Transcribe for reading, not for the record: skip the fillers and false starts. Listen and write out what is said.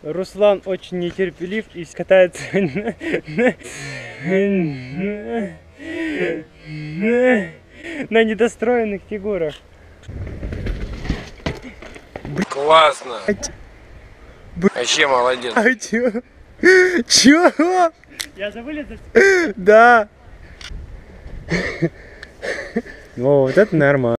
Руслан очень нетерпелив и катается на недостроенных фигурах. Классно. Вообще молодец. А чё? Я забыл это? Да. О, вот это нормально.